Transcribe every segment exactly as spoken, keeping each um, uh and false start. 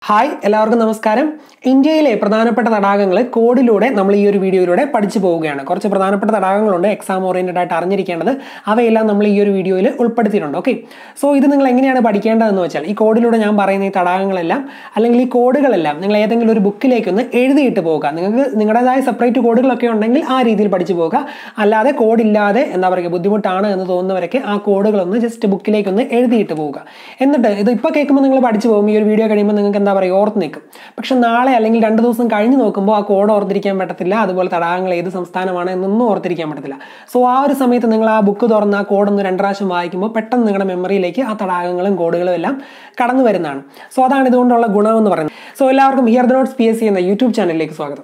Hi എല്ലാവർക്കും നമസ്കാരം. ഇന്ത്യയിലെ പ്രധാനപ്പെട്ട തടാകങ്ങൾ കോഡിലൂടെ നമ്മൾ ഈ ഒരു വീഡിയോയിലൂടെ പഠിച്ചു പോവുകയാണ്. കുറച്ച് പ്രധാനപ്പെട്ട തടാകങ്ങളുണ്ട് എക്സാം ഓറിയന്റഡ് ആയിട്ട് അറിഞ്ഞിരിക്കേണ്ടത്. അവയെല്ലാം നമ്മൾ ഈ ഒരു വീഡിയോയിൽ ഉൾപ്പെടുത്തിയിട്ടുണ്ട്. ഓക്കെ, സോ ഇത് നിങ്ങൾ എങ്ങനെയാണ് പഠിക്കേണ്ടതെന്ന് വെച്ചാൽ ഈ കോഡിലൂടെ ഞാൻ പറയുന്ന ഈ തടാകങ്ങളെല്ലാം അല്ലെങ്കിൽ ഈ കോഡുകളെല്ലാം നിങ്ങൾ ഏതെങ്കിലും ഒരു ബുക്കിലേക്ക് ഒന്ന് എഴുതിയിട്ട് പോകുക. നിങ്ങൾക്ക് നിങ്ങളുടേതായ സെപ്പറേറ്റ് കോഡുകളൊക്കെ ഉണ്ടെങ്കിൽ ആ രീതിയിൽ പഠിച്ചു പോകുക. അല്ലാതെ കോഡില്ലാതെ എന്താ പറയുക ബുദ്ധിമുട്ടാണ് എന്ന് തോന്നുന്നവരൊക്കെ ആ കോഡുകളൊന്ന് ജസ്റ്റ് ബുക്കിലേക്ക് ഒന്ന് എഴുതിയിട്ട് പോവുക. എന്നിട്ട് ഇത് ഇപ്പോൾ കേൾക്കുമ്പോൾ നിങ്ങൾ പഠിച്ചു പോകും. ഈ ഒരു വീഡിയോ കഴിയുമ്പോൾ നിങ്ങൾക്ക് എന്താ പറയുക ഓർത്ത് നിൽക്കും. പക്ഷെ നാളെ അല്ലെങ്കിൽ രണ്ട് ദിവസം കഴിഞ്ഞ് നോക്കുമ്പോൾ ആ കോഡ് ഓർത്തിരിക്കാൻ പറ്റത്തില്ല. അതുപോലെ തടാകങ്ങൾ ഏത് സംസ്ഥാനമാണ് എന്നൊന്നും ഓർത്തിരിക്കാൻ പറ്റത്തില്ല. സോ ആ ഒരു സമയത്ത് നിങ്ങൾ ആ ബുക്ക് തുറന്ന് ആ കോഡൊന്ന് രണ്ട് പ്രാവശ്യം വായിക്കുമ്പോൾ പെട്ടെന്ന് നിങ്ങളുടെ മെമ്മറിയിലേക്ക് ആ തടാകങ്ങളും കോഡുകളും എല്ലാം കടന്നു വരുന്നതാണ്. സോ അതാണ് ഇതുകൊണ്ടുള്ള ഗുണമെന്ന് പറയുന്നത്. സോ എല്ലാവർക്കും hear the notes P S C എന്ന യൂട്യൂബ് ചാനലിലേക്ക് സ്വാഗതം.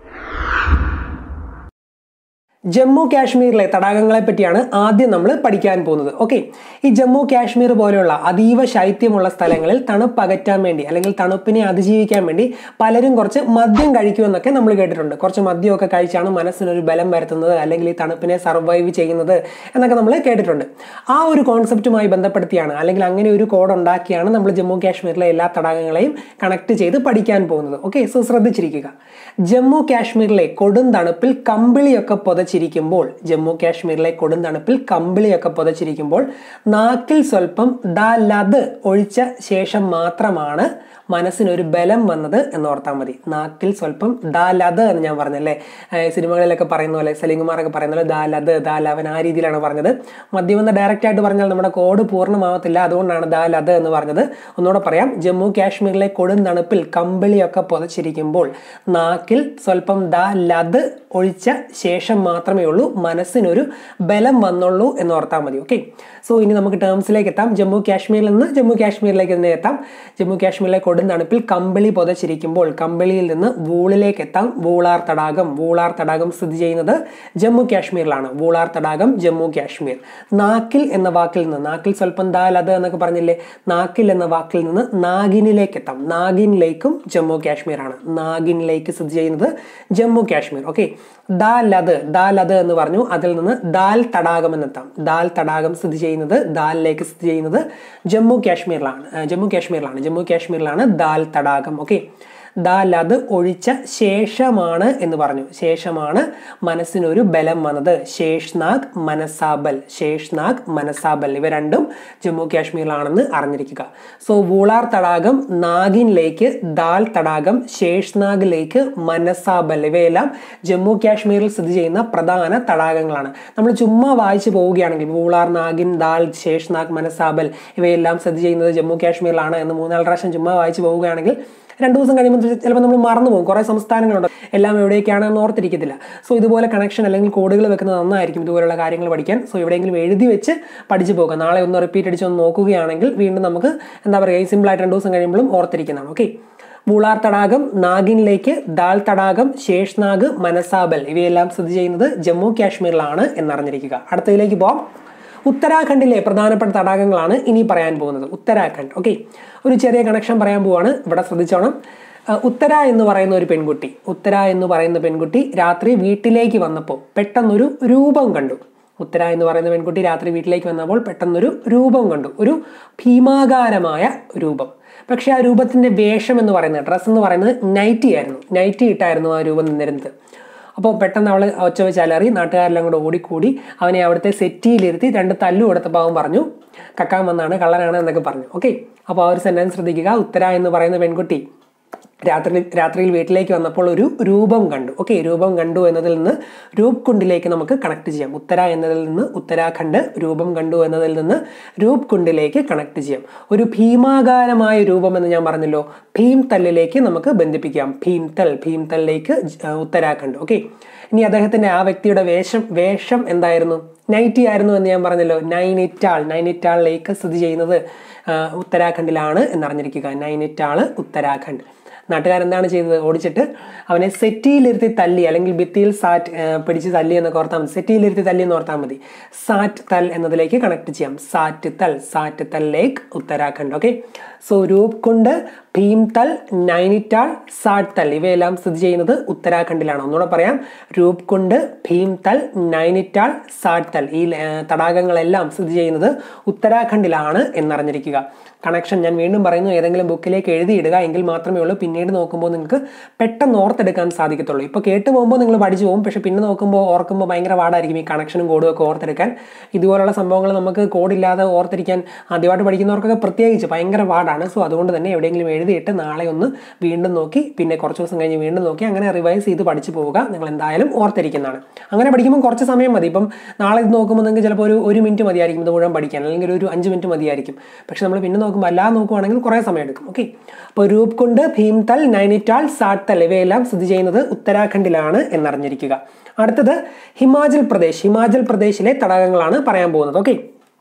ജമ്മു കാശ്മീരിലെ തടാകങ്ങളെ പറ്റിയാണ് ആദ്യം നമ്മൾ പഠിക്കാൻ പോകുന്നത്. ഓക്കെ, ഈ ജമ്മു കാശ്മീർ പോലെയുള്ള അതീവ ശൈത്യമുള്ള സ്ഥലങ്ങളിൽ തണുപ്പ് അകറ്റാൻ വേണ്ടി അല്ലെങ്കിൽ തണുപ്പിനെ അതിജീവിക്കാൻ വേണ്ടി പലരും കുറച്ച് മദ്യം കഴിക്കുമെന്നൊക്കെ നമ്മൾ കേട്ടിട്ടുണ്ട്. കുറച്ച് മദ്യമൊക്കെ കഴിച്ചാണ് മനസ്സിനൊരു ബലം വരുത്തുന്നത് അല്ലെങ്കിൽ ഈ തണുപ്പിനെ സർവൈവ് ചെയ്യുന്നത് എന്നൊക്കെ നമ്മൾ കേട്ടിട്ടുണ്ട്. ആ ഒരു കോൺസെപ്റ്റുമായി ബന്ധപ്പെടുത്തിയാണ് അല്ലെങ്കിൽ അങ്ങനെ ഒരു കോഡ് ഉണ്ടാക്കിയാണ് നമ്മൾ ജമ്മു കാശ്മീരിലെ എല്ലാ തടാകങ്ങളെയും കണക്ട് ചെയ്ത് പഠിക്കാൻ പോകുന്നത്. ഓക്കെ, സോ ശ്രദ്ധിച്ചിരിക്കുക. ജമ്മു കാശ്മീരിലെ കൊടും തണുപ്പിൽ കമ്പിളിയൊക്കെ പൊതച്ച് ിരിക്കുമ്പോൾ ജമ്മു കാശ്മീരിലെ കൊടും തണുപ്പിൽ കമ്പിളിയൊക്കെ പുതച്ചിരിക്കുമ്പോൾ നാക്കിൽ സ്വല്പം ദാലത് ഒഴിച്ച ശേഷം മാത്രമാണ് മനസ്സിനൊരു ബലം വന്നത് എന്നോർത്താൽ മതി. നാക്കിൽ സ്വല്പം ദാലത് എന്ന് ഞാൻ പറഞ്ഞല്ലേ, സിനിമകളിലൊക്കെ പറയുന്ന പോലെ സലീംകുമാറൊക്കെ പറയുന്ന പോലെ ദാലത് ദാലവൻ ആ രീതിയിലാണ് പറഞ്ഞത്. മദ്യം എന്ന് ഡയറക്റ്റ് ആയിട്ട് പറഞ്ഞാൽ നമ്മുടെ കോഡ് പൂർണ്ണമാവത്തില്ല, അതുകൊണ്ടാണ് ദാലത് എന്ന് പറഞ്ഞത്. ഒന്നുകൂടെ പറയാം. ജമ്മു കാശ്മീരിലെ കൊടും തണുപ്പിൽ കമ്പിളിയൊക്കെ പുതച്ചിരിക്കുമ്പോൾ നാക്കിൽ സ്വല്പം ദാലത് ഒഴിച്ച ശേഷം മാത്രമേ ഉള്ളൂ മനസ്സിനൊരു ബലം വന്നുള്ളൂ എന്ന് ഓർത്താൽ മതി. ഓക്കെ, സോ ഇനി നമുക്ക് ടേംസിലേക്ക് എത്താം. ജമ്മു കാശ്മീരിൽ നിന്ന് ജമ്മു കാശ്മീരിലേക്ക് തന്നെ എത്താം. ജമ്മു കാശ്മീരിലെ കൊടും തണുപ്പിൽ കമ്പിളി പുതച്ചിരിക്കുമ്പോൾ കമ്പിളിയിൽ നിന്ന് വൂളിലേക്ക് എത്താം. വൂളാർ തടാകം വൂളാർ തടാകം സ്ഥിതി ചെയ്യുന്നത് ജമ്മു കാശ്മീരിലാണ്. വൂളാർ തടാകം ജമ്മു കാശ്മീർ. നാക്കിൽ എന്ന വാക്കിൽ നിന്ന് നാക്കിൽ സ്വല്പം ദാലത് എന്നൊക്കെ പറഞ്ഞില്ലേ, നാക്കിൽ എന്ന വാക്കിൽ നിന്ന് നാഗിനിലേക്ക് എത്താം. നാഗിൻ ലേക്കും ജമ്മു കാശ്മീരാണ്. നാഗിൻ ലേക്ക് സ്ഥിതി ചെയ്യുന്നത് ജമ്മു കാശ്മീർ. ഓക്കെ, ദാലത് ദാലത് എന്ന് പറഞ്ഞു. അതിൽ നിന്ന് ദാൽ തടാകം എന്നെത്താം. ദാൽ തടാകം സ്ഥിതി ചെയ്യുന്നത് ദാൽ ലേക്ക് സ്ഥിതി ചെയ്യുന്നത് ജമ്മു കാശ്മീരിലാണ്. ജമ്മു കാശ്മീരിലാണ് ജമ്മു കാശ്മീരിലാണ് ദാൽ തടാകം. ഓക്കെ, ദാലത് ഒഴിച്ച ശേഷമാണ് എന്ന് പറഞ്ഞു. ശേഷമാണ് മനസ്സിനൊരു ബലം വന്നത്. ശേഷ്നാഗ് മനസാബൽ ശേഷ്നാഗ് മനസാബൽ ഇവ രണ്ടും ജമ്മു കാശ്മീരിലാണെന്ന് അറിഞ്ഞിരിക്കുക. സോ വൂളാർ തടാകം, നാഗിൻ ലേക്ക്, ദാൽ തടാകം, ശേഷ്നാഗ് ലേക്ക്, മനസാബൽ ഇവയെല്ലാം ജമ്മു കാശ്മീരിൽ സ്ഥിതി ചെയ്യുന്ന പ്രധാന തടാകങ്ങളാണ്. നമ്മൾ ചുമ്മാ വായിച്ചു പോവുകയാണെങ്കിൽ വൂളാർ, നാഗിൻ, ദാൽ, ശേഷ്നാഗ്, മനസാബൽ ഇവയെല്ലാം സ്ഥിതി ചെയ്യുന്നത് ജമ്മു കാശ്മീരിലാണ് എന്ന് മൂന്നാല് പ്രാവശ്യം ചുമ്മാ വായിച്ചു പോവുകയാണെങ്കിൽ രണ്ടു ദിവസം കഴിയുമ്പോൾ ചിലപ്പോൾ നമ്മൾ മറന്നു പോകും. കുറേ സംസ്ഥാനങ്ങളുണ്ട്, എല്ലാം എവിടേക്കാണെന്ന് ഓർത്തിരിക്കത്തില്ല. സോ ഇതുപോലെ കണക്ഷൻ അല്ലെങ്കിൽ കോഡുകൾ വെക്കുന്നത് നന്നായിരിക്കും ഇതുപോലുള്ള കാര്യങ്ങൾ പഠിക്കാൻ. സോ എവിടെയെങ്കിലും എഴുതി വെച്ച് പഠിച്ചു പോകുക. നാളെ ഒന്ന് റിപ്പീറ്റ് അടിച്ച് ഒന്ന് നോക്കുകയാണെങ്കിൽ വീണ്ടും നമുക്ക് എന്താ പറയുക സിമ്പിളായിട്ട് രണ്ടു ദിവസം കഴിയുമ്പോഴും ഓർത്തിരിക്കുന്നതാണ്. ഓക്കെ, വൂളാർ തടാകം, നാഗിൻ ലേക്ക്, ദാൽ തടാകം, ശേഷ്നാഗ്, മനസാബൽ ഇവയെല്ലാം സ്ഥിതി ചെയ്യുന്നത് ജമ്മു കാശ്മീരിലാണ് എന്നറിഞ്ഞിരിക്കുക. അടുത്തതിലേക്ക് പോകാം. ഉത്തരാഖണ്ഡിലെ പ്രധാനപ്പെട്ട തടാകങ്ങളാണ് ഇനി പറയാൻ പോകുന്നത്. ഉത്തരാഖണ്ഡ്. ഓക്കെ, ഒരു ചെറിയ കണക്ഷൻ പറയാൻ പോവാണ്, ഇവിടെ ശ്രദ്ധിച്ചോണം. ഉത്തര എന്ന് പറയുന്ന ഒരു പെൺകുട്ടി ഉത്തര എന്ന് പറയുന്ന പെൺകുട്ടി രാത്രി വീട്ടിലേക്ക് വന്നപ്പോൾ പെട്ടെന്നൊരു രൂപം കണ്ടു. ഉത്തര എന്ന് പറയുന്ന പെൺകുട്ടി രാത്രി വീട്ടിലേക്ക് വന്നപ്പോൾ പെട്ടെന്നൊരു രൂപം കണ്ടു. ഒരു ഭീമാകാരമായ രൂപം. പക്ഷെ ആ രൂപത്തിന്റെ വേഷം എന്ന് പറയുന്നത്, ഡ്രസ്സ് എന്ന് പറയുന്നത് നൈറ്റി ആയിരുന്നു. നൈറ്റി ഇട്ടായിരുന്നു ആ രൂപം നിന്നിരുന്നത്. അപ്പോൾ പെട്ടെന്ന് അവൾ ഒച്ച വെച്ച് അലറി. നാട്ടുകാരെല്ലാം കൂടെ ഓടിക്കൂടി അവനെ അവിടുത്തെ സെറ്റിയിലിരുത്തി രണ്ട് തല്ലു കൊടുത്തപ്പോൾ അവൻ പറഞ്ഞു കക്കാൻ വന്നാണ്, കള്ളനാണ് എന്നൊക്കെ പറഞ്ഞു. ഓക്കെ, അപ്പോൾ ആ ഒരു സെന്റൻസ് ശ്രദ്ധിക്കുക. ഉത്തര എന്ന് പറയുന്ന പെൺകുട്ടി രാത്രി രാത്രിയിൽ വീട്ടിലേക്ക് വന്നപ്പോൾ ഒരു രൂപം കണ്ടു. ഓക്കെ, രൂപം കണ്ടു എന്നതിൽ നിന്ന് രൂപ് കുണ്ടിലേക്ക് നമുക്ക് കണക്ട് ചെയ്യാം. ഉത്തര എന്നതിൽ നിന്ന് ഉത്തരാഖണ്ഡ്, രൂപം കണ്ടു എന്നതിൽ നിന്ന് രൂപ് കുണ്ടിലേക്ക് കണക്ട് ചെയ്യാം. ഒരു ഭീമാകാരമായ രൂപം എന്ന് ഞാൻ പറഞ്ഞല്ലോ, ഭീം തല്ലിലേക്ക് നമുക്ക് ബന്ധിപ്പിക്കാം. ഭീം തൽ ഭീം തല്ലിലേക്ക് ഉത്തരാഖണ്ഡ്. ഓക്കെ, ഇനി അദ്ദേഹത്തിന്റെ ആ വ്യക്തിയുടെ വേഷം വേഷം എന്തായിരുന്നു? നൈറ്റി ആയിരുന്നു എന്ന് ഞാൻ പറഞ്ഞല്ലോ. നൈനിറ്റാൾ നൈനിറ്റാൾ ലേക്ക് സ്ഥിതി ചെയ്യുന്നത് ഉത്തരാഖണ്ഡിലാണ് എന്നറിഞ്ഞിരിക്കുക. നൈനിറ്റാൾ ഉത്തരാഖണ്ഡ്. നാട്ടുകാരെന്താണ് ചെയ്തത്? ഓടിച്ചിട്ട് അവനെ സെറ്റിയിലിരുത്തി തല്ലി അല്ലെങ്കിൽ ഭിത്തിയിൽ സാറ്റ് പിടിച്ച് തല്ലി എന്നൊക്കെ ഓർത്താൽ മതി. സെറ്റിയിലിരുത്തി തല്ലി എന്ന് ഓർത്താൽ മതി. സാറ്റ് തൽ എന്നതിലേക്ക് കണക്ട് ചെയ്യാം. സാറ്റ് തൽ Sattal lake Uttarakhand. Okay, so Roopkund, Bhimtal, Nainital, Sattal ഇവയെല്ലാം സ്ഥിതി ചെയ്യുന്നത് ഉത്തരാഖണ്ഡിലാണ്. ഒന്നുകൂടെ പറയാം, രൂപ്കുണ്ട്, ഭീംതൽ, നൈനിറ്റാൾ, സാട്തൽ ഈ തടാകങ്ങളെല്ലാം സ്ഥിതി ചെയ്യുന്നത് ഉത്തരാഖണ്ഡിലാണ് എന്നറിഞ്ഞിരിക്കുക. കണക്ഷൻ ഞാൻ വീണ്ടും പറയുന്നു, ഏതെങ്കിലും ബുക്കിലേക്ക് എഴുതിയിടുക, എങ്കിൽ മാത്രമേ ഉള്ളൂ പിന്നീട് നോക്കുമ്പോൾ നിങ്ങൾക്ക് പെട്ടെന്ന് ഓർത്തെടുക്കാൻ സാധിക്കത്തുള്ളൂ. ഇപ്പോൾ കേട്ട് പോകുമ്പോൾ നിങ്ങൾ പഠിച്ചു പോകും, പക്ഷെ പിന്നെ നോക്കുമ്പോൾ ഓർക്കുമ്പോൾ ഭയങ്കര പാടായിരിക്കും ഈ കണക്ഷനും കോഡും ഒക്കെ ഓർത്തെടുക്കാൻ. ഇതുപോലുള്ള സംഭവങ്ങൾ നമുക്ക് കോഡില്ലാതെ ഓർത്തിരിക്കാൻ ആദ്യമായിട്ട് പഠിക്കുന്നവർക്കൊക്കെ പ്രത്യേകിച്ച് ഭയങ്കര പാടാണ്. സോ അതുകൊണ്ട് തന്നെ എവിടെയെങ്കിലും എഴുതിയിട്ട് നാളെ ഒന്ന് വീണ്ടും നോക്കി, പിന്നെ കുറച്ച് ദിവസം കഴിഞ്ഞ് വീണ്ടും നോക്കി, അങ്ങനെ റിവൈസ് ചെയ്ത് പഠിച്ചു പോവുക. നിങ്ങൾ എന്തായാലും ഓർത്തിരിക്കുന്നതാണ്. അങ്ങനെ പഠിക്കുമ്പോൾ കുറച്ച് സമയം മതി. ഇപ്പം നാളെ ഇത് നോക്കുമ്പോൾ നിങ്ങൾക്ക് ചിലപ്പോൾ ഒരു ഒരു മിനിറ്റ് മതിയായിരിക്കും ഇത് മുഴുവൻ പഠിക്കാൻ, അല്ലെങ്കിൽ ഒരു അഞ്ച് മിനിറ്റ് മതിയായിരിക്കും. പക്ഷെ നമ്മൾ പിന്നെ നോക്കുമ്പോൾ അല്ലാതെ നോക്കുവാണെങ്കിൽ കുറേ സമയം എടുക്കും. ഓക്കെ, അപ്പോൾ രൂപ്കുണ്ട്, ഭീംതൽ, നൈനിറ്റാൾ, സാട്തൽ ഇവയെല്ലാം സ്ഥിതി ചെയ്യുന്നത് ഉത്തരാഖണ്ഡിലാണ് എന്നറിഞ്ഞിരിക്കുക. അടുത്തത് ഹിമാചൽ പ്രദേശ്. ഹിമാചൽ പ്രദേശിലെ തടാകങ്ങളാണ് പറയാൻ പോകുന്നത്. ഓക്കെ,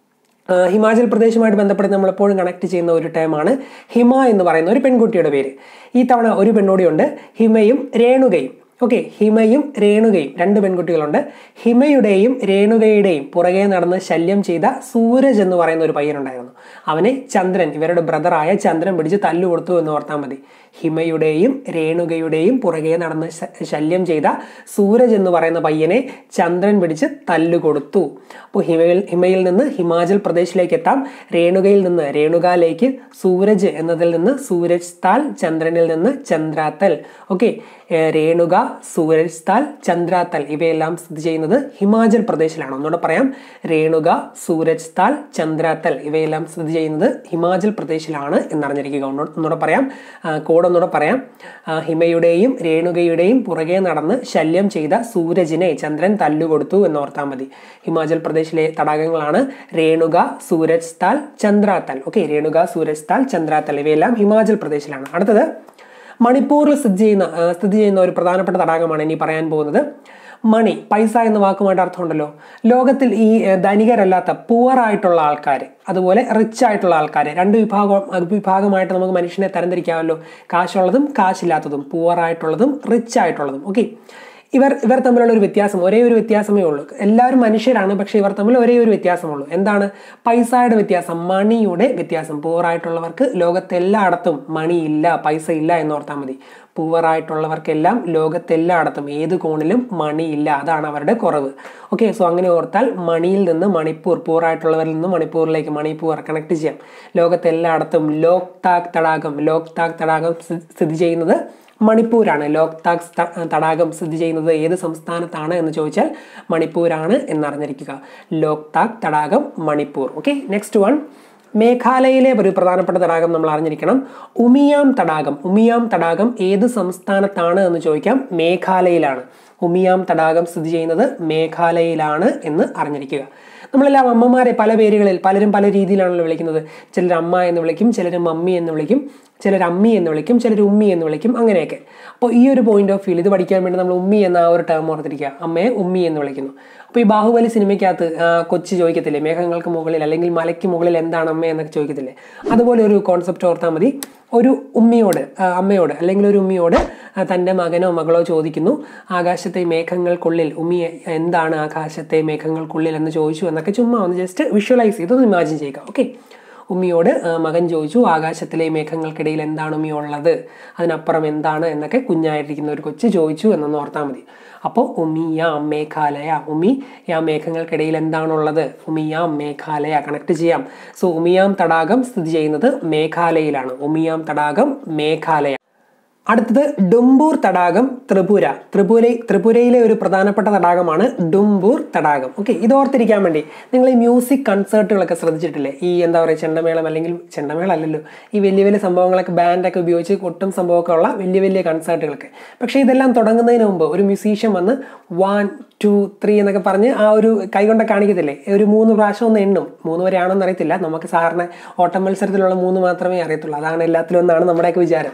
ഹിമാചൽ പ്രദേശുമായിട്ട് ബന്ധപ്പെട്ട് നമ്മൾ എപ്പോഴും കണക്ട് ചെയ്യുന്ന ഒരു ടേമാണ് ഹിമ എന്ന് പറയുന്ന ഒരു പെൺകുട്ടിയുടെ പേര്. ഈ തവണ ഒരു പെൺകുട്ടിയുണ്ട്, ഹിമയും രേണുകയും. ഓക്കെ, ഹിമയും രേണുകയും രണ്ട് പെൺകുട്ടികളുണ്ട്. ഹിമയുടെയും രേണുകയുടെയും പുറകെ നടന്ന് ശല്യം ചെയ്ത സൂരജ് എന്ന് പറയുന്ന ഒരു പയ്യനുണ്ടായിരുന്നു. അവനെ ചന്ദ്രൻ, ഇവരുടെ ബ്രദറായ ചന്ദ്രൻ പിടിച്ച് തല്ലു കൊടുത്തു എന്ന് ഓർത്താൽ മതി. ഹിമയുടെയും രേണുകയുടെയും പുറകെ നടന്ന് ശല്യം ചെയ്ത സൂരജ് എന്ന് പറയുന്ന പയ്യനെ ചന്ദ്രൻ പിടിച്ച് തല്ലു കൊടുത്തു. അപ്പോൾ ഹിമയിൽ ഹിമയിൽ നിന്ന് ഹിമാചൽ പ്രദേശിലേക്ക് എത്താം. രേണുകയിൽ നിന്ന് രേണുകാലേക്ക്, സൂരജ് എന്നതിൽ നിന്ന് സൂരജ് താൽ, ചന്ദ്രനിൽ നിന്ന് ചന്ദ്രാതൽ. ഓക്കെ, രേണുക, സൂരജ് താൽ, ചന്ദ്രാതൽ ഇവയെല്ലാം സ്ഥിതി ചെയ്യുന്നത് ഹിമാചൽ പ്രദേശിലാണ്. ഒന്നുകൂടെ പറയാം, രേണുക, സൂരജ് താൽ, ചന്ദ്രാതൽ ഇവയെല്ലാം സ്ഥിതി ചെയ്യുന്നത് ഹിമാചൽ പ്രദേശിലാണ് എന്നറിഞ്ഞിരിക്കുക. ഒന്നുകൂടെ പറയാം, കോഡ് ഒന്നുകൂടെ പറയാം. ഹിമയുടെയും രേണുകയുടെയും പുറകെ നടന്ന് ശല്യം ചെയ്ത സൂരജിനെ ചന്ദ്രൻ തല്ലുകൊടുത്തു എന്നോർത്താൽ മതി. ഹിമാചൽ പ്രദേശിലെ തടാകങ്ങളാണ് രേണുക, സൂരജ് താൽ, ചന്ദ്രാതൽ. ഓക്കെ, രേണുക, സൂരജ് താൽ, ചന്ദ്രാതൽ ഇവയെല്ലാം ഹിമാചൽ പ്രദേശിലാണ്. അടുത്തത് മണിപ്പൂരിൽ സ്ഥിതി ചെയ്യുന്ന സ്ഥിതി ചെയ്യുന്ന ഒരു പ്രധാനപ്പെട്ട തടാകമാണ് ഇനി പറയാൻ പോകുന്നത്. മണി, പൈസ എന്ന വാക്കുമായിട്ട് അർത്ഥമുണ്ടല്ലോ. ലോകത്തിൽ ഈ ധനികരല്ലാത്ത പുവർ ആയിട്ടുള്ള ആൾക്കാർ, അതുപോലെ റിച്ച് ആയിട്ടുള്ള ആൾക്കാർ, രണ്ട് വിഭാഗം വിഭാഗമായിട്ട് നമുക്ക് മനുഷ്യനെ തരംതിരിക്കാമല്ലോ. കാശുള്ളതും കാശില്ലാത്തതും, പുവർ ആയിട്ടുള്ളതും റിച്ച് ആയിട്ടുള്ളതും. ഓക്കെ, ഇവർ ഇവർ തമ്മിലുള്ള ഒരു വ്യത്യാസം, ഒരേ ഒരു വ്യത്യാസമേ ഉള്ളൂ. എല്ലാവരും മനുഷ്യരാണ്, പക്ഷേ ഇവർ തമ്മിൽ ഒരേ ഒരു വ്യത്യാസമുള്ളൂ. എന്താണ്? പൈസയുടെ വ്യത്യാസം, മണിയുടെ വ്യത്യാസം. പൂവറായിട്ടുള്ളവർക്ക് ലോകത്തെല്ലായിടത്തും മണിയില്ല, പൈസ ഇല്ല എന്നോർത്താൽ മതി. പൂവറായിട്ടുള്ളവർക്കെല്ലാം ലോകത്തെല്ലായിടത്തും ഏത് കോണിലും മണിയില്ല, അതാണ് അവരുടെ കുറവ്. ഓക്കെ, സോ അങ്ങനെ ഓർത്താൽ മണിയിൽ നിന്ന് മണിപ്പൂർ, പൂറായിട്ടുള്ളവരിൽ നിന്ന് മണിപ്പൂരിലേക്ക് മണിപ്പൂർ കണക്ട് ചെയ്യാം. ലോകത്തെല്ലായിടത്തും ലോക്താക് തടാകം, ലോക്താക് തടാകം സ്ഥിതി ചെയ്യുന്നത് മണിപ്പൂരാണ്. ലോക്താക് തടാകം സ്ഥിതി ചെയ്യുന്നത് ഏത് സംസ്ഥാനത്താണ് എന്ന് ചോദിച്ചാൽ മണിപ്പൂരാണ് എന്നറിഞ്ഞിരിക്കുക. ലോക്താക് തടാകം മണിപ്പൂർ. ഓക്കെ, നെക്സ്റ്റ് വൺ, മേഘാലയയിലെ ഒരു പ്രധാനപ്പെട്ട തടാകം നമ്മൾ അറിഞ്ഞിരിക്കണം, ഉമിയാം തടാകം. ഉമിയാം തടാകം ഏത് സംസ്ഥാനത്താണ് എന്ന് ചോദിക്കാം, മേഘാലയയിലാണ്. ഉമിയാം തടാകം സ്ഥിതി ചെയ്യുന്നത് മേഘാലയയിലാണ് എന്ന് അറിഞ്ഞിരിക്കുക. നമ്മളെല്ലാം അമ്മമാരെ പല പേരുകളിൽ പലരും പല രീതിയിലാണല്ലോ വിളിക്കുന്നത്. ചിലർ അമ്മ എന്ന് വിളിക്കും, ചിലർ മമ്മി എന്ന് വിളിക്കും, ചിലർ അമ്മി എന്ന് വിളിക്കും, ചിലർ ഉമ്മി എന്ന് വിളിക്കും, അങ്ങനെയൊക്കെ. അപ്പോൾ ഈ ഒരു പോയിന്റ് ഓഫ് വ്യൂ ഇത് പഠിക്കാൻ വേണ്ടി നമ്മൾ ഉമ്മി എന്ന ആ ഒരു ടേം ഓർത്തിരിക്കുക. അമ്മയെ ഉമ്മി എന്ന് വിളിക്കുന്നു. അപ്പോൾ ഈ ബാഹുബലി സിനിമയ്ക്കകത്ത് കൊച്ചി ചോദിക്കത്തില്ലേ, മേഘങ്ങൾക്ക് മുകളിൽ അല്ലെങ്കിൽ മലയ്ക്ക് മുകളിൽ എന്താണ് അമ്മ എന്നൊക്കെ ചോദിക്കത്തില്ലേ, അതുപോലെ ഒരു കോൺസെപ്റ്റ് ഓർത്താൽ മതി. ഒരു ഉമ്മിയോട്, അമ്മയോട് അല്ലെങ്കിൽ ഒരു ഉമ്മിയോട് തൻ്റെ മകനോ മകളോ ചോദിക്കുന്നു, ആകാശത്തെ മേഘങ്ങൾക്കുള്ളിൽ, ഉമ്മി എന്താണ് ആകാശത്തെ മേഘങ്ങൾക്കുള്ളിൽ എന്ന് ചോദിച്ചു എന്നൊക്കെ ചുമ്മാ ഒന്ന് ജസ്റ്റ് വിഷ്വലൈസ് ചെയ്തൊന്ന് ഇമാജിൻ ചെയ്യുക. ഓക്കെ, ഉമ്മിയോട് മകൻ ചോദിച്ചു, ആകാശത്തിലെ മേഘങ്ങൾക്കിടയിൽ എന്താണ് ഉമ്മി ഉള്ളത്, അതിനപ്പുറം എന്താണ് എന്നൊക്കെ കുഞ്ഞായിരിക്കുന്ന ഒരു കൊച്ച് ചോദിച്ചു എന്നൊന്ന് ഓർത്താൽ മതി. അപ്പോൾ ഉമിയാം മേഘാലയ, ഉമി യാ മേഘങ്ങൾക്കിടയിൽ എന്താണുള്ളത്, ഉമിയാം മേഘാലയ കണക്ട് ചെയ്യാം. സോ ഉമിയാം തടാകം സ്ഥിതി ചെയ്യുന്നത് മേഘാലയയിലാണ്. ഉമിയാം തടാകം മേഘാലയ. അടുത്തത് ഡുംബൂർ തടാകം, ത്രിപുര. ത്രിപുര ത്രിപുരയിലെ ഒരു പ്രധാനപ്പെട്ട തടാകമാണ് ഡുംബൂർ തടാകം. ഓക്കെ, ഇത് ഓർത്തിരിക്കാൻ വേണ്ടി നിങ്ങൾ ഈ മ്യൂസിക് കൺസേർട്ടുകളൊക്കെ ശ്രദ്ധിച്ചിട്ടില്ലേ? ഈ എന്താ പറയുക, ചെണ്ടമേളം അല്ലെങ്കിൽ ചെണ്ടമേളം അല്ലല്ലോ, ഈ വലിയ വലിയ സംഭവങ്ങളൊക്കെ ബാൻഡൊക്കെ ഉപയോഗിച്ച് കൊട്ടും സംഭവമൊക്കെ ഉള്ള വലിയ വലിയ കൺസേർട്ടുകളൊക്കെ. പക്ഷേ ഇതെല്ലാം തുടങ്ങുന്നതിന് മുമ്പ് ഒരു മ്യൂസീഷ്യൻ വന്ന് വൺ ടു ത്രീ എന്നൊക്കെ പറഞ്ഞ് ആ ഒരു കൈകൊണ്ട് കാണിക്കത്തില്ലേ, ഒരു മൂന്ന് പ്രാവശ്യം ഒന്ന് എണ്ണും. മൂന്ന് വരെ ആണെന്ന് അറിയത്തില്ല, നമുക്ക് സാറിന് ഓട്ട മത്സരത്തിലുള്ള മൂന്ന് മാത്രമേ അറിയത്തുള്ളൂ, അതാണ് എല്ലാത്തിലും ഒന്നാണ് നമ്മുടെയൊക്കെ വിചാരം.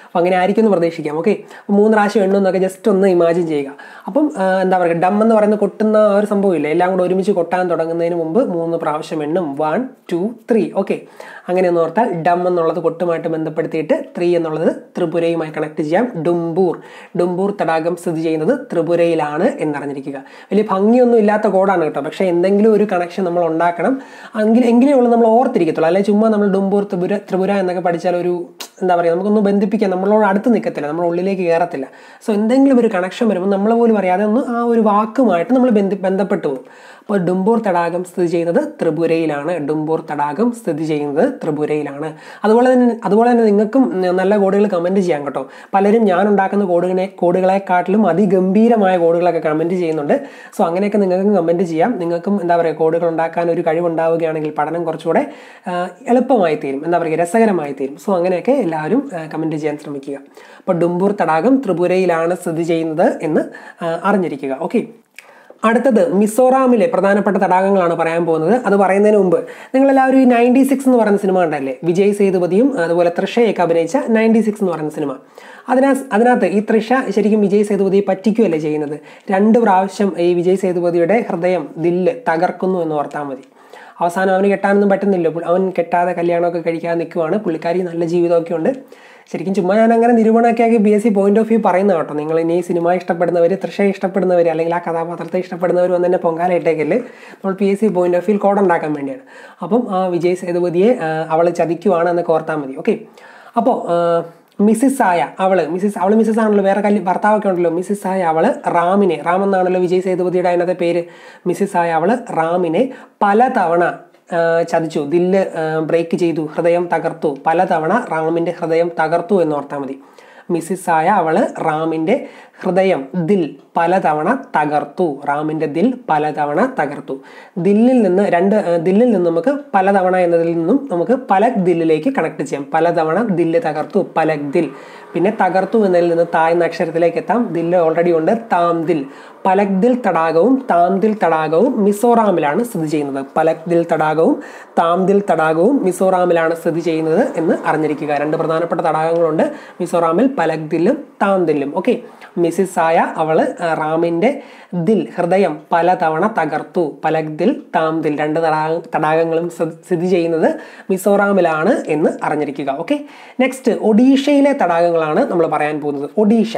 അപ്പം അങ്ങനെ ആയിരിക്കും എന്ന് പ്രതീക്ഷിക്കാം. ഓക്കെ, മൂന്ന് പ്രാവശ്യം എണ്ണും എന്നൊക്കെ ജസ്റ്റ് ഒന്ന് ഇമാജിൻ ചെയ്യുക. അപ്പം എന്താ പറയുക, ഡം എന്ന് പറയുന്ന കൊട്ടുന്ന ആ ഒരു സംഭവമില്ല, എല്ലാം കൂടെ ഒരുമിച്ച് കൊട്ടാൻ തുടങ്ങുന്നതിന് മുമ്പ് മൂന്ന് പ്രാവശ്യം എണ്ണും. One two three. ഓക്കെ, അങ്ങനെ ഒന്ന് ഓർത്താൽ ഡം എന്നുള്ളത് കൊട്ടുമായിട്ട് ബന്ധപ്പെടുത്തിയിട്ട് ത്രീ എന്നുള്ളത് ത്രിപുരയുമായി കണക്ട് ചെയ്യാം. ഡുംബൂർ ഡുംബൂർ തടാകം സ്ഥിതി ചെയ്യുന്നത് ത്രിപുരയിലാണ് എന്നറിഞ്ഞിരിക്കുക. വലിയ ഭംഗിയൊന്നും ഇല്ലാത്ത കോഡാണ് കേട്ടോ, പക്ഷേ എന്തെങ്കിലും ഒരു കണക്ഷൻ നമ്മൾ ഉണ്ടാക്കണം, എങ്കിൽ എങ്കിലേ ഉള്ളൂ നമ്മൾ ഓർത്തിരിക്കത്തുള്ളൂ. അല്ലെങ്കിൽ ചുമ്മാ നമ്മൾ ഡുംബൂർ ത്രിപുര ത്രിപുര എന്നൊക്കെ പഠിച്ചാൽ ഒരു എന്താ പറയുക, നമുക്കൊന്ന് ബന്ധിപ്പിക്കാൻ നമ്മളോട് അടുത്ത് നിൽക്കത്തില്ല, നമ്മൾ ഉള്ളിലേക്ക് കയറത്തില്ല. സോ എന്തെങ്കിലും ഒരു കണക്ഷൻ വരുമ്പോൾ നമ്മൾ പോലും അറിയാതെ ഒന്ന് ആ ഒരു വാക്കുമായിട്ട് നമ്മൾ ബന്ധി ബന്ധപ്പെട്ടു പോകും. അപ്പോൾ ഡുംബൂർ തടാകം സ്ഥിതി ചെയ്യുന്നത് ത്രിപുരയിലാണ്. ഡുംബൂർ തടാകം സ്ഥിതി ചെയ്യുന്നത് ത്രിപുരയിലാണ്. അതുപോലെ തന്നെ അതുപോലെ തന്നെ നിങ്ങൾക്കും നല്ല കോഡുകൾ കമൻറ്റ് ചെയ്യാം കേട്ടോ. പലരും ഞാൻ ഉണ്ടാക്കുന്ന കോഡുകളെ കോഡുകളെക്കാട്ടിലും അതിഗംഭീരമായ കോഡുകളൊക്കെ കമൻറ്റ് ചെയ്യുന്നുണ്ട്. സോ അങ്ങനെയൊക്കെ നിങ്ങൾക്കും കമൻറ്റ് ചെയ്യാം. നിങ്ങൾക്കും എന്താ പറയുക, കോഡുകൾ ഉണ്ടാക്കാൻ ഒരു കഴിവുണ്ടാവുകയാണെങ്കിൽ പഠനം കുറച്ചുകൂടെ എളുപ്പമായി തീരും, എന്താ പറയുക, രസകരമായി തീരും. സോ അങ്ങനെയൊക്കെ എല്ലാവരും കമൻറ്റ് ചെയ്യാൻ ശ്രമിക്കുക. അപ്പോൾ ഡുംബൂർ തടാകം ത്രിപുരയിലാണ് സ്ഥിതി ചെയ്യുന്നത് എന്ന് അറിഞ്ഞിരിക്കുക. ഓക്കെ, അടുത്തത് മിസോറാമിലെ പ്രധാനപ്പെട്ട തടാകങ്ങളാണ് പറയാൻ പോകുന്നത്. അത് പറയുന്നതിന് മുമ്പ് നിങ്ങളെല്ലാവരും ഈ നയൻറ്റി സിക്സ് എന്ന് പറയുന്ന സിനിമ കണ്ടല്ലേ, വിജയ് സേതുപതിയും അതുപോലെ തൃഷയൊക്കെ അഭിനയിച്ച നയൻറ്റി സിക്സ് എന്ന് പറയുന്ന സിനിമ. അതിനാ അതിനകത്ത് ഈ തൃഷ ശരിക്കും വിജയ് സേതുപതിയെ പറ്റിക്കുകയല്ലേ ചെയ്യുന്നത്. രണ്ട് പ്രാവശ്യം ഈ വിജയ് സേതുപതിയുടെ ഹൃദയം ദില്ല് തകർക്കുന്നു എന്ന് ഓർത്താൽ മതി. അവസാനം അവന് കെട്ടാനൊന്നും പറ്റുന്നില്ല, അവൻ കെട്ടാതെ കല്യാണമൊക്കെ കഴിക്കാതെ നിൽക്കുവാണ്. പുള്ളിക്കാരി നല്ല ജീവിതമൊക്കെ ഉണ്ട്. ശരിക്കും ചുമ്മാ ഞാൻ അങ്ങനെ നിരൂപണമൊക്കെ ആക്കി B S C point of view പറയുന്ന കേട്ടോ. നിങ്ങൾ ഇനി സിനിമ ഇഷ്ടപ്പെടുന്നവർ, തൃഷയെ ഇഷ്ടപ്പെടുന്നവർ, അല്ലെങ്കിൽ ആ കഥാപാത്രത്തെ ഇഷ്ടപ്പെടുന്നവർ വന്ന് തന്നെ പൊങ്കാല ഇട്ടേക്കല്ലേ, നമ്മൾ P S C point of view code ഉണ്ടാക്കാൻ വേണ്ടിയാണ്. അപ്പം ആ വിജയ് സേതുപതിയെ അവൾ ചതിക്കുവാണ് എന്നൊക്കെ ഓർത്താൽ മതി. ഓക്കെ, അപ്പോൾ മിസ്സിസ് ആയ അവള് മിസ്സിസ് അവള് മിസ്സിസ് ആണല്ലോ, വേറെ കല്ല് ഭർത്താവൊക്കെ ഉണ്ടല്ലോ. മിസ്സിസ് ആയ അവള് റാമിനെ, റാം എന്നാണല്ലോ വിജയ് സേതുപതിയുടെ അതിനകത്തെ പേര്. മിസ്സിസ് ആയ അവള് റാമിനെ പലതവണ ചതിച്ചു, ദില്ല് ബ്രേക്ക് ചെയ്തു, ഹൃദയം തകർത്തു. പലതവണ റാമിന്റെ ഹൃദയം തകർത്തു എന്ന് ഓർത്താൽ മതി. മിസ്സിസ് ആയ അവള് റാമിന്റെ ഹൃദയം ദിൽ പലതവണ തകർത്തു. റാമിന്റെ ദിൽ പലതവണ തകർത്തു. ദില്ലിൽ നിന്ന് രണ്ട് ദില്ലിൽ നിന്ന് നമുക്ക് പലതവണ എന്നതിൽ നിന്നും നമുക്ക് പലക് ദില്ലിലേക്ക് കണക്ട് ചെയ്യാം. പലതവണ ദില്ല് തകർത്തു, പലക് ദിൽ. പിന്നെ തകർത്തു എന്നതിൽ നിന്ന് തായ് എന്ന അക്ഷരത്തിലേക്ക് എത്താം. ദില്ല് ഓൾറെഡി ഉണ്ട്, താം ദിൽ. പലക് ദിൽ തടാകവും താം ദിൽ തടാകവും മിസോറാമിലാണ് സ്ഥിതി ചെയ്യുന്നത്. പലക് ദിൽ തടാകവും താം ദിൽ തടാകവും മിസോറാമിലാണ് സ്ഥിതി ചെയ്യുന്നത് എന്ന് അറിഞ്ഞിരിക്കുക. രണ്ട് പ്രധാനപ്പെട്ട തടാകങ്ങളുണ്ട് മിസോറാമിൽ, പലക് ദില്ലും താം ദില്ലും. ഓക്കെ, മിസ്സിസ് ആയ അവള് റാമിന്റെ ദിൽ ഹൃദയം പലതവണ തകർത്തു. പലക് ദിൽ താം ദിൽ രണ്ട് തടാക തടാകങ്ങളും സ്ഥിതി ചെയ്യുന്നത് മിസോറാമിലാണ് എന്ന് അറിഞ്ഞിരിക്കുക. ഓക്കെ, നെക്സ്റ്റ് ഒഡീഷയിലെ തടാകങ്ങളാണ് നമ്മൾ പറയാൻ പോകുന്നത്. ഒഡീഷ.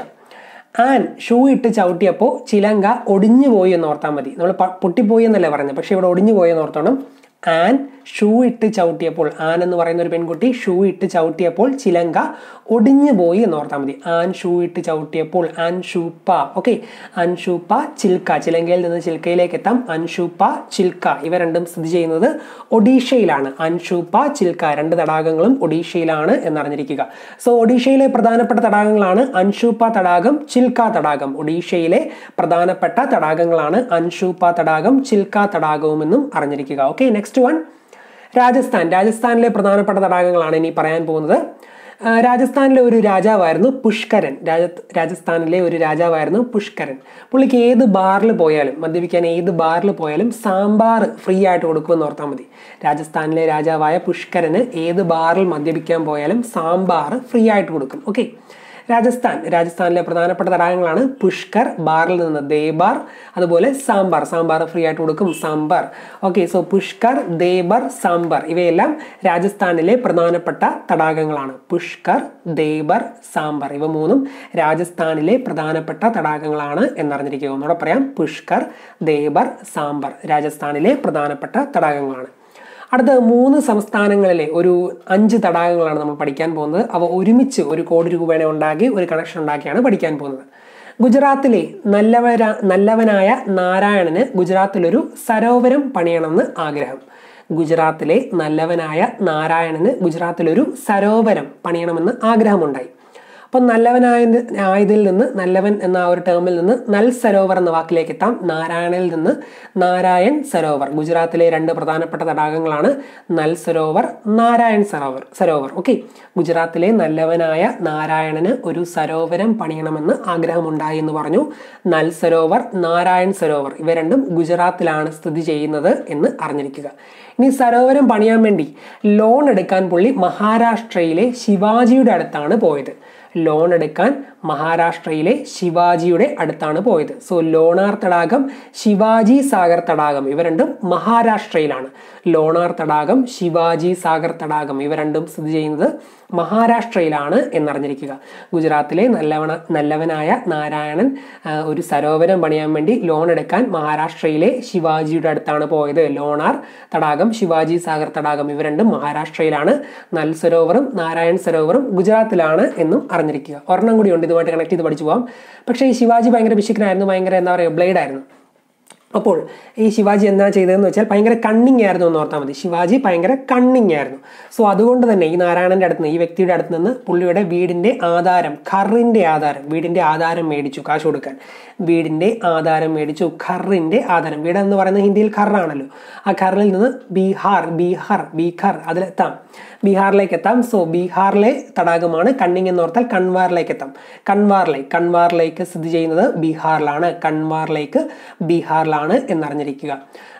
ആൻ ഷൂ ഇട്ട് ചവിട്ടിയപ്പോൾ ചിലങ്ക ഒടിഞ്ഞു പോയി എന്ന് ഓർത്താൽ മതി. നമ്മൾ പൊട്ടിപ്പോയി എന്നല്ലേ പറഞ്ഞത്, പക്ഷെ ഇവിടെ ഒടിഞ്ഞു പോയി എന്ന് ഓർത്തോണം. ആൻ ഷൂ ഇട്ട് ചവിട്ടിയപ്പോൾ, ആൻ എന്ന് പറയുന്ന ഒരു പെൺകുട്ടി ഷൂ ഇട്ട് ചവിട്ടിയപ്പോൾ ചിലങ്ക ഒടിഞ്ഞു പോയി എന്ന് ഓർത്താൽ മതി. ആൻ ഷൂ ഇട്ട് ചവിട്ടിയപ്പോൾ, അൻഷൂപ്പ. ഓക്കെ, അൻഷൂപ്പ ചിൽക്ക. ചിലങ്കയിൽ നിന്ന് ചിൽക്കയിലേക്ക് എത്താം. അൻഷൂപ്പ ചിൽക്ക ഇവ രണ്ടും സ്ഥിതി ചെയ്യുന്നത് ഒഡീഷയിലാണ്. അൻഷൂപ്പ ചിൽക്ക രണ്ട് തടാകങ്ങളും ഒഡീഷയിലാണ് എന്നറിഞ്ഞിരിക്കുക. സോ ഒഡീഷയിലെ പ്രധാനപ്പെട്ട തടാകങ്ങളാണ് അൻഷൂപ്പ തടാകം, ചിൽക്ക തടാകം. ഒഡീഷയിലെ പ്രധാനപ്പെട്ട തടാകങ്ങളാണ് അൻഷൂപ്പ തടാകം, ചിൽക്ക തടാകവും എന്നും അറിഞ്ഞിരിക്കുക. Okay, next one Rajasthan. രാജസ്ഥാനിലെ പ്രധാനപ്പെട്ട തടാകങ്ങളാണ് ഇനി പറയാൻ പോകുന്നത്. രാജസ്ഥാനിലെ ഒരു രാജാവായിരുന്നു പുഷ്കരൻ. രാജ രാജസ്ഥാനിലെ ഒരു രാജാവായിരുന്നു പുഷ്കരൻ. പുള്ളിക്ക് ഏത് ബാറിൽ പോയാലും, മദ്യപിക്കാൻ ഏത് ബാറിൽ പോയാലും സാമ്പാർ ഫ്രീ ആയിട്ട് കൊടുക്കുമെന്ന് ഓർത്താൽ മതി. രാജസ്ഥാനിലെ രാജാവായ പുഷ്കരന് ഏത് ബാറിൽ മദ്യപിക്കാൻ പോയാലും സാമ്പാർ ഫ്രീ ആയിട്ട് കൊടുക്കും. ഓക്കെ, രാജസ്ഥാൻ രാജസ്ഥാനിലെ പ്രധാനപ്പെട്ട തടാകങ്ങളാണ് പുഷ്കർ, ബാറിൽ നിന്ന് ദേബാർ, അതുപോലെ സാമ്പാർ. സാമ്പാർ ഫ്രീ ആയിട്ട് കൊടുക്കും, സാമ്പാർ. ഓക്കെ, സോ പുഷ്കർ, ദേബർ, സാമ്പാർ ഇവയെല്ലാം രാജസ്ഥാനിലെ പ്രധാനപ്പെട്ട തടാകങ്ങളാണ്. പുഷ്കർ, ദേബർ, സാമ്പാർ ഇവ മൂന്നും രാജസ്ഥാനിലെ പ്രധാനപ്പെട്ട തടാകങ്ങളാണ് എന്നറിഞ്ഞിരിക്കുക. ഒന്നുകൂടെ പറയാം, പുഷ്കർ, ദേബർ, സാമ്പാർ രാജസ്ഥാനിലെ പ്രധാനപ്പെട്ട തടാകങ്ങളാണ്. അടുത്ത മൂന്ന് സംസ്ഥാനങ്ങളിലെ ഒരു അഞ്ച് തടാകങ്ങളാണ് നമ്മൾ പഠിക്കാൻ പോകുന്നത്. അവ ഒരുമിച്ച് ഒരു കോഡ് രൂപേണ ഉണ്ടാക്കി ഒരു കണക്ഷൻ ഉണ്ടാക്കിയാണ് പഠിക്കാൻ പോകുന്നത്. ഗുജറാത്തിലെ നല്ലവര നല്ലവനായ നാരായണന് ഗുജറാത്തിലൊരു സരോവരം പണിയണമെന്ന് ആഗ്രഹം. ഗുജറാത്തിലെ നല്ലവനായ നാരായണന് ഗുജറാത്തിലൊരു സരോവരം പണിയണമെന്ന് ആഗ്രഹമുണ്ടായി. അപ്പം നല്ലവനായ ആയതിൽ നിന്ന്, നല്ലവൻ എന്ന ആ ഒരു ടേമിൽ നിന്ന് നൽ സരോവർ എന്ന വാക്കിലേക്ക് എത്താം. നാരായണിൽ നിന്ന് നാരായൺ സരോവർ. ഗുജറാത്തിലെ രണ്ട് പ്രധാനപ്പെട്ട തടാകങ്ങളാണ് നൽ സരോവർ, നാരായൺ സരോവർ സരോവർ ഓക്കെ, ഗുജറാത്തിലെ നല്ലവനായ നാരായണന് ഒരു സരോവരം പണിയണമെന്ന് ആഗ്രഹമുണ്ടായി എന്ന് പറഞ്ഞു. നൽ സരോവർ, നാരായൺ സരോവർ ഇവ രണ്ടും ഗുജറാത്തിലാണ് സ്ഥിതി ചെയ്യുന്നത് എന്ന് അറിഞ്ഞിരിക്കുക. ഇനി സരോവരം പണിയാൻ വേണ്ടി ലോൺ എടുക്കാൻ പുള്ളി മഹാരാഷ്ട്രയിലെ ശിവാജിയുടെ അടുത്താണ് പോയത്. ലോൺ എടുക്കാൻ മഹാരാഷ്ട്രയിലെ ശിവാജിയുടെ അടുത്താണ് പോയത്. സോ ലോണാർ തടാകം, ശിവാജി സാഗർ തടാകം ഇവ രണ്ടും മഹാരാഷ്ട്രയിലാണ്. ലോണാർ തടാകം, ശിവാജി സാഗർ തടാകം ഇവ രണ്ടും സ്ഥിതി ചെയ്യുന്നത് മഹാരാഷ്ട്രയിലാണ് എന്നറിഞ്ഞിരിക്കുക. ഗുജറാത്തിലെ നല്ലവണ നല്ലവനായ നാരായണൻ ഒരു സരോവരം പണിയാൻ വേണ്ടി ലോൺ എടുക്കാൻ മഹാരാഷ്ട്രയിലെ ശിവാജിയുടെ അടുത്താണ് പോയത്. ലോണാർ തടാകം, ശിവാജി സാഗർ തടാകം ഇവ രണ്ടും മഹാരാഷ്ട്രയിലാണ്. നൽ സരോവറും നാരായൺ സരോവറും ഗുജറാത്തിലാണ് എന്നും അറിഞ്ഞിരിക്കുക. ഒരെണ്ണം കൂടി ഉണ്ട് ഇതുമായിട്ട് കണക്ട് ചെയ്ത് പഠിച്ചു പോകാം. പക്ഷേ ഈ ശിവാജി ഭയങ്കര പിശുക്കനായിരുന്നു, ഭയങ്കര എന്താ പറയുക ബ്ലേഡ് ആയിരുന്നു. അപ്പോൾ ഈ ശിവാജി എന്താ ചെയ്തതെന്ന് വെച്ചാൽ ഭയങ്കര കണ്ണിങ് ആയിരുന്നു എന്ന് ഓർത്താൽ മതി. ശിവാജി ഭയങ്കര കണ്ണിങ് ആയിരുന്നു. സോ അതുകൊണ്ട് തന്നെ ഈ നാരായണന്റെ അടുത്ത് നിന്ന്, ഈ വ്യക്തിയുടെ അടുത്ത് നിന്ന് പുള്ളിയുടെ വീടിന്റെ ആധാരം, ഖറിന്റെ ആധാരം, വീടിന്റെ ആധാരം മേടിച്ചു കാശ് കൊടുക്കാൻ. വീടിന്റെ ആധാരം മേടിച്ചു, ഖറിന്റെ ആധാരം. വീട് എന്ന് പറയുന്നത് ഹിന്ദിയിൽ ഖറാണല്ലോ. ആ ഖറിൽ നിന്ന് ബീഹാർ, ബീഹാർ, ബീഹാർ അതിലെത്താം, ബീഹാറിലേക്ക് എത്താം. സോ ബീഹാറിലെ തടാകമാണ് കണ്ണിങ് എന്ന് ഓർത്താൽ കൺവാറിലേക്ക് എത്താം. കൺവാർ ലേക്ക്, കൺവാർ ലേക്ക് സ്ഥിതി ചെയ്യുന്നത് ബീഹാറിലാണ്. കൺവാർ ലേക്ക് ബീഹാറിലാണ് എന്നറിഞ്ഞിരിക്കുക.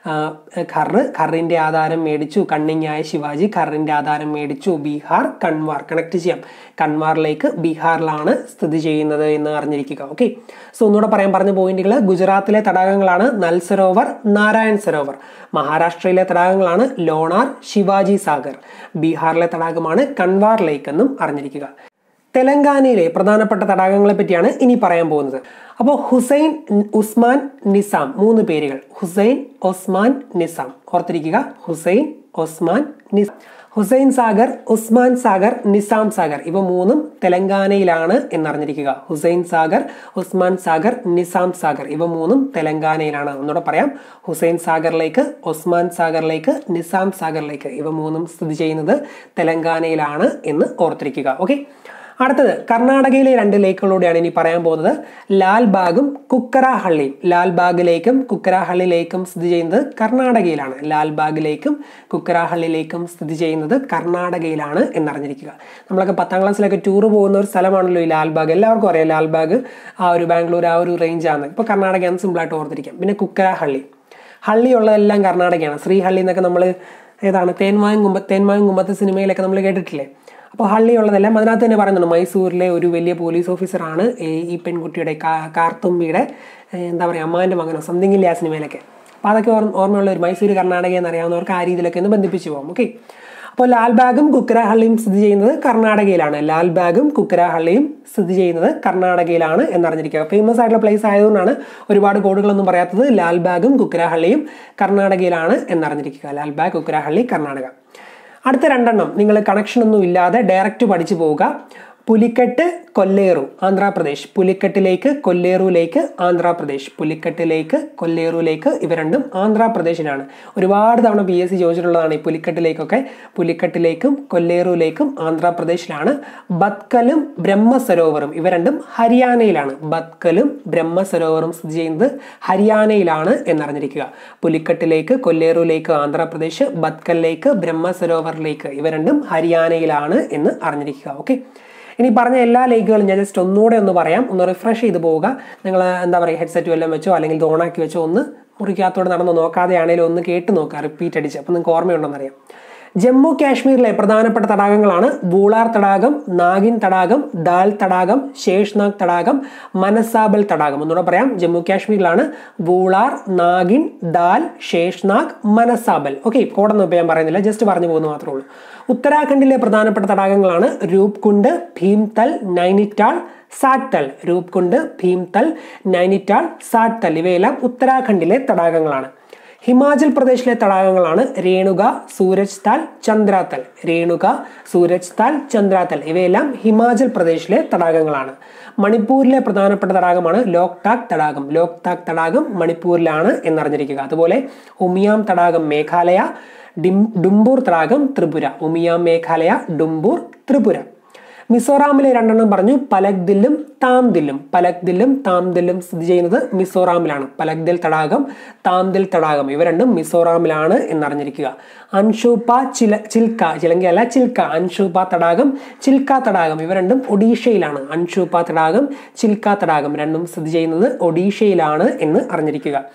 ഖറ്, ഖറിന്റെ ആധാരം മേടിച്ചു. കണ്ണിങ്ങായ ശിവാജി ഖറിന്റെ ആധാരം മേടിച്ചു. ബീഹാർ, കൺവാർ കണക്ട് ചെയ്യാം. കൺവാറിലേക്ക് ബീഹാറിലാണ് സ്ഥിതി ചെയ്യുന്നത് എന്ന് അറിഞ്ഞിരിക്കുക. ഓക്കെ, സോ ഒന്നുകൂടെ പറയാൻ പറഞ്ഞ പോയിന്റുകൾ: ഗുജറാത്തിലെ തടാകങ്ങളാണ് നൽ സരോവർ, നാരായൺ സരോവർ. മഹാരാഷ്ട്രയിലെ തടാകങ്ങളാണ് ലോണാർ, ശിവാജി സാഗർ. ബീഹാറിലെ തടാകമാണ് കൺവാർ ലേക്ക് എന്നും അറിഞ്ഞിരിക്കുക. തെലങ്കാനയിലെ പ്രധാനപ്പെട്ട തടാകങ്ങളെ പറ്റിയാണ് ഇനി പറയാൻ പോകുന്നത്. അപ്പോൾ ഹുസൈൻ, ഉസ്മാൻ, നിസാം മൂന്ന് പേരുകൾ. ഹുസൈൻ, ഒസ്മാൻ, നിസാം ഓർത്തിരിക്കുക. ഹുസൈൻ, ഒസ്മാൻ, നിസാം. ഹുസൈൻ സാഗർ, ഉസ്മാൻ സാഗർ, നിസാം സാഗർ ഇവ മൂന്നും തെലങ്കാനയിലാണ് എന്നറിഞ്ഞിരിക്കുക. ഹുസൈൻ സാഗർ, ഉസ്മാൻ സാഗർ, നിസാം സാഗർ ഇവ മൂന്നും തെലങ്കാനയിലാണ്. ഒന്നുകൂടെ പറയാം: ഹുസൈൻ സാഗറിലേക്ക്, ഒസ്മാൻ സാഗറിലേക്ക്, നിസാം സാഗറിലേക്ക് ഇവ മൂന്നും സ്ഥിതി ചെയ്യുന്നത് തെലങ്കാനയിലാണ് എന്ന് ഓർത്തിരിക്കുക. ഓക്കെ, അടുത്തത് കർണാടകയിലെ രണ്ട് ലേക്കുകളിലൂടെയാണ് ഇനി പറയാൻ പോകുന്നത്. ലാൽബാഗും കുക്കരാഹള്ളിയും. ലാൽബാഗ് ലേക്കും കുക്കരാഹള്ളി ലേക്കും സ്ഥിതി ചെയ്യുന്നത് കർണാടകയിലാണ്. ലാൽബാഗ് ലേക്കും കുക്കരാഹള്ളി ലേക്കും സ്ഥിതി ചെയ്യുന്നത് കർണാടകയിലാണ് എന്നറിഞ്ഞിരിക്കുക. നമ്മളൊക്കെ പത്താം ക്ലാസ്സിലൊക്കെ ടൂർ പോകുന്ന ഒരു സ്ഥലമാണല്ലോ ഈ ലാൽബാഗ്. എല്ലാവർക്കും അറിയാം ലാൽബാഗ് ആ ഒരു ബാംഗ്ലൂർ ആ ഒരു റേഞ്ചാണ്. ഇപ്പോൾ കർണാടകയാണ് സിമ്പിളായിട്ട് ഓർത്തിരിക്കാം. പിന്നെ കുക്കരാഹള്ളി, ഹള്ളി ഉള്ളതെല്ലാം കർണാടകയാണ്. ശ്രീഹള്ളി എന്നൊക്കെ നമ്മൾ ഏതാണ് തേന്മായും കുമ്പ തേന്മായും കുമ്പത്തെ സിനിമയിലൊക്കെ നമ്മൾ കേട്ടിട്ടില്ലേ? അപ്പോൾ ഹള്ളി ഉള്ളതെല്ലാം അതിനകത്ത് തന്നെ പറയുന്നുണ്ട്. മൈസൂരിലെ ഒരു വലിയ പോലീസ് ഓഫീസറാണ് ഈ പെൺകുട്ടിയുടെ കാർത്തുമ്പിയുടെ എന്താ പറയുക അമ്മാൻ്റെ മകനോ സംതിങ് ഇല്ല ആ സിനിമയിലൊക്കെ. അപ്പോൾ അതൊക്കെ ഓർമ്മ ഓർമ്മയുള്ള ഒരു മൈസൂർ കർണാടക എന്നറിയാവുന്നവർക്ക് ആ രീതിയിലൊക്കെ ഒന്ന് ബന്ധിപ്പിച്ച് പോകാം. ഓക്കെ, അപ്പോൾ ലാൽബാഗും കുക്കരാഹള്ളിയും സ്ഥിതി ചെയ്യുന്നത് കർണാടകയിലാണ്. ലാൽബാഗും കുക്കരാഹള്ളിയും സ്ഥിതി ചെയ്യുന്നത് കർണാടകയിലാണ് എന്നറിഞ്ഞിരിക്കുക. ഫേമസ് ആയിട്ടുള്ള പ്ലേസ് ആയതുകൊണ്ടാണ് ഒരുപാട് കോഡുകളൊന്നും പറയാത്തത്. ലാൽബാഗും കുക്കരാഹള്ളിയും കർണാടകയിലാണ് എന്നറിഞ്ഞിരിക്കുക. ലാൽബാഗ്, കുക്കരാഹള്ളി, കർണാടക. അടുത്ത രണ്ടെണ്ണം നിങ്ങൾ കണക്ഷൻ ഒന്നും ഇല്ലാതെ ഡയറക്റ്റ് പഠിച്ചു പോവുക. പുലിക്കെട്ട്, കൊല്ലേറു, ആന്ധ്രാപ്രദേശ്. പുലിക്കെട്ടിലേക്ക് കൊല്ലേറുലേക്ക് ആന്ധ്രാപ്രദേശ്. പുലിക്കെട്ടിലേക്ക് കൊല്ലേറുലേക്ക് ഇവ രണ്ടും ആന്ധ്രാപ്രദേശിലാണ്. ഒരുപാട് തവണ പി എസ് സി ചോദിച്ചിട്ടുള്ളതാണ് ഈ പുലിക്കെട്ടിലേക്കൊക്കെ. പുലിക്കെട്ടിലേക്കും കൊല്ലേറുലേക്കും ആന്ധ്രാപ്രദേശിലാണ്. ബത്കലും ബ്രഹ്മസരോവറും ഇവ രണ്ടും ഹരിയാനയിലാണ്. ബത്കലും ബ്രഹ്മസരോവറും സ്ഥിതി ചെയ്യുന്നത് ഹരിയാനയിലാണ് എന്നറിഞ്ഞിരിക്കുക. പുലിക്കെട്ടിലേക്ക് കൊല്ലേറുലേക്ക് ആന്ധ്രാപ്രദേശ്, ബത്കലിലേക്ക് ബ്രഹ്മസരോവറിലേക്ക് ഇവ രണ്ടും ഹരിയാനയിലാണ് എന്ന് അറിഞ്ഞിരിക്കുക. ഓക്കെ, ഇനി പറഞ്ഞ എല്ലാ ലേക്കുകളും ഞാൻ ജസ്റ്റ് ഒന്നുകൂടെ ഒന്ന് പറയാം. ഒന്ന് റിഫ്രഷ് ചെയ്ത് പോവുക. നിങ്ങൾ എന്താ പറയുക ഹെഡ്സെറ്റ് വല്ലതും വെച്ചോ അല്ലെങ്കിൽ ഇത് ഓണാക്കി വെച്ചോ ഒന്ന് മുറിക്കകത്തോടെ നടന്ന് നോക്കാതെ ആണെങ്കിലും ഒന്ന് കേട്ട് നോക്കുക, റിപ്പീറ്റ് അടിച്ച്. അപ്പോൾ നിങ്ങൾക്ക് ഓർമ്മയുണ്ടെന്നറിയാം. ജമ്മു കാശ്മീരിലെ പ്രധാനപ്പെട്ട തടാകങ്ങളാണ് ബൂളാർ തടാകം, നാഗിൻ തടാകം, ദാൽ തടാകം, ശേഷ്നാഗ് തടാകം, മനസാബൽ തടാകം. ഒന്നുകൂടെ പറയാം: ജമ്മു കാശ്മീരിലാണ് ബൂളാർ, നാഗിൻ, ദാൽ, ശേഷ്നാഗ്, മനസാബൽ. ഓക്കെ, കോഡൊന്നും ഇപ്പോൾ ഞാൻ പറയുന്നില്ല, ജസ്റ്റ് പറഞ്ഞു പോകുന്നു മാത്രമേ ഉള്ളൂ. ഉത്തരാഖണ്ഡിലെ പ്രധാനപ്പെട്ട തടാകങ്ങളാണ് രൂപ്കുണ്ട്, ഭീംതൽ, നൈനിറ്റാൾ, സാട്തൽ. രൂപ്കുണ്ട്, ഭീംതൽ, നൈനിറ്റാൾ, സാട്തൽ ഇവയെല്ലാം ഉത്തരാഖണ്ഡിലെ തടാകങ്ങളാണ്. ഹിമാചൽ പ്രദേശിലെ തടാകങ്ങളാണ് രേണുക, സൂരജ് താൽ, ചന്ദ്രാതൽ. രേണുക, സൂരജ് താൽ, ചന്ദ്രാതൽ ഇവയെല്ലാം ഹിമാചൽ പ്രദേശിലെ തടാകങ്ങളാണ്. മണിപ്പൂരിലെ പ്രധാനപ്പെട്ട തടാകമാണ് ലോക്താക് തടാകം. ലോക്താക് തടാകം മണിപ്പൂരിലാണ് എന്നറിഞ്ഞിരിക്കുക. അതുപോലെ ഉമിയാം തടാകം മേഘാലയ, ഡിം ഡുംബൂർ തടാകം ത്രിപുര. ഉമിയാം മേഘാലയ, ഡുംബൂർ, ത്രിപുര. മിസോറാമിലെ രണ്ടെണ്ണം പറഞ്ഞു, പലക്ദില്ലും താംദില്ലും. പലക്ദില്ലും താംദില്ലും സ്ഥിതി ചെയ്യുന്നത് മിസോറാമിലാണ്. പലക്ദിൽ തടാകം, താംദിൽ തടാകം ഇവ രണ്ടും മിസോറാമിലാണ് എന്നറിഞ്ഞിരിക്കുക. അൻഷൂപ്പ, ചില ചിൽക്ക ചിലങ്കയല്ല ചിൽക്ക അൻഷൂപ്പ തടാകം, ചിൽക്ക തടാകം ഇവ രണ്ടും ഒഡീഷയിലാണ്. അൻഷൂപ്പ തടാകം, ചിൽക്ക തടാകം രണ്ടും സ്ഥിതി ചെയ്യുന്നത് ഒഡീഷയിലാണ് എന്ന് അറിഞ്ഞിരിക്കുക.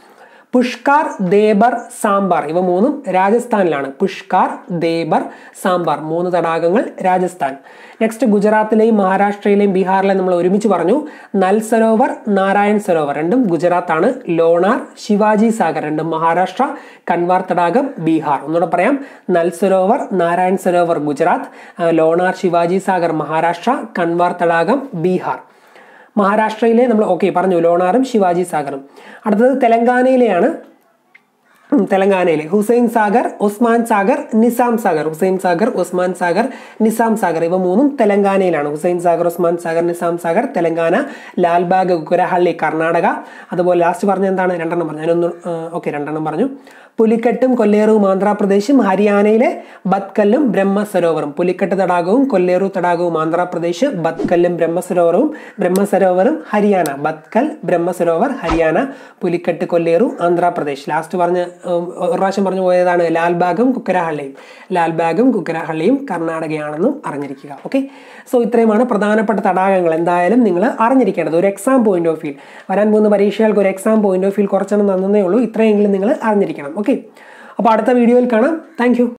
പുഷ്കാർ, ദേബർ, സാമ്പാർ ഇവ മൂന്നും രാജസ്ഥാനിലാണ്. പുഷ്കാർ, ദേബർ, സാമ്പാർ മൂന്ന് തടാകങ്ങൾ രാജസ്ഥാൻ. നെക്സ്റ്റ് ഗുജറാത്തിലെയും മഹാരാഷ്ട്രയിലെയും ബീഹാറിലെയും നമ്മൾ ഒരുമിച്ച് പറഞ്ഞു. നൽ സരോവർ, നാരായൺ സരോവർ രണ്ടും ഗുജറാത്താണ്. ലോണാർ, ശിവാജി സാഗർ രണ്ടും മഹാരാഷ്ട്ര. കൻവാർ തടാകം ബീഹാർ. ഒന്നുകൂടെ പറയാം. നൽ സരോവർ, നാരായൺ സരോവർ ഗുജറാത്ത്, ലോണാർ, ശിവാജി സാഗർ മഹാരാഷ്ട്ര, കൻവാർ തടാകം ബീഹാർ. മഹാരാഷ്ട്രയിലെ നമ്മൾ ഓക്കെ പറഞ്ഞു, ലോണാറും ശിവാജി സാഗറും. അടുത്തത് തെലങ്കാനയിലെയാണ്. തെലങ്കാനയിലെ ഹുസൈൻ സാഗർ, ഉസ്മാൻ സാഗർ, നിസാം സാഗർ. ഹുസൈൻ സാഗർ, ഉസ്മാൻ സാഗർ, നിസാം സാഗർ ഇവ മൂന്നും തെലങ്കാനയിലാണ്. ഹുസൈൻ സാഗർ, ഉസ്മാൻ സാഗർ, നിസാം സാഗർ തെലങ്കാന. ലാൽബാഗ്, ഗുരഹള്ളി കർണാടക. അതുപോലെ ലാസ്റ്റ് പറഞ്ഞ എന്താണ്? രണ്ടെണ്ണം പറഞ്ഞു. ഞാനൊന്ന് ഓക്കെ രണ്ടെണ്ണം പറഞ്ഞു. പുലിക്കെട്ടും കൊല്ലേറുവും ആന്ധ്രാപ്രദേശും. ഹരിയാനയിലെ ബത്കല്ലും ബ്രഹ്മസരോവറും. പുലിക്കെട്ട് തടാകവും കൊല്ലേറു തടാകവും ആന്ധ്രാപ്രദേശ്. ബത്കല്ലും ബ്രഹ്മസരോവറും ബ്രഹ്മസരോവറും ഹരിയാന. ബത്കൽ, ബ്രഹ്മസരോവർ ഹരിയാന. പുലിക്കെട്ട്, കൊല്ലേറു ആന്ധ്രാപ്രദേശ്. ലാസ്റ്റ് പറഞ്ഞ ഒരു പ്രാവശ്യം പറഞ്ഞു പോയതാണ് ലാൽബാഗും കുക്കരഹള്ളിയും. ലാൽബാഗും കുക്കരഹള്ളിയും കർണാടകയാണെന്നും അറിഞ്ഞിരിക്കുക. ഓക്കെ, സോ ഇത്രയുമാണ് പ്രധാനപ്പെട്ട തടാകങ്ങൾ. എന്തായാലും നിങ്ങൾ അറിഞ്ഞിരിക്കേണ്ടത് ഒരു എക്സാം പോയിന്റ് ഓഫ് വ്യൂ. വരാൻ പോകുന്ന പരീക്ഷകൾക്ക് ഒരു എക്സാം പോയിന്റ് ഓഫ് വ്യൂ കുറച്ചെണ്ണം തന്നേ ഉള്ളൂ. ഇത്രയെങ്കിലും നിങ്ങൾ അറിഞ്ഞിരിക്കണം. ഓക്കെ, അപ്പോൾ അടുത്ത വീഡിയോയിൽ കാണാം. താങ്ക്